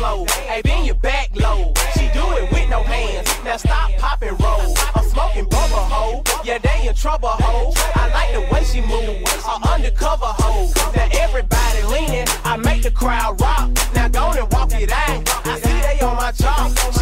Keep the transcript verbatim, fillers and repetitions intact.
slow. Hey, bend your back low. She do it with no hands. Now stop, pop, and roll. I'm smoking bubble hoe. Yeah, they in trouble hoe. I like the way she move. A undercover hoe. Now everybody leaning. I make the crowd rock. Now go and walk it out. I see they on my job.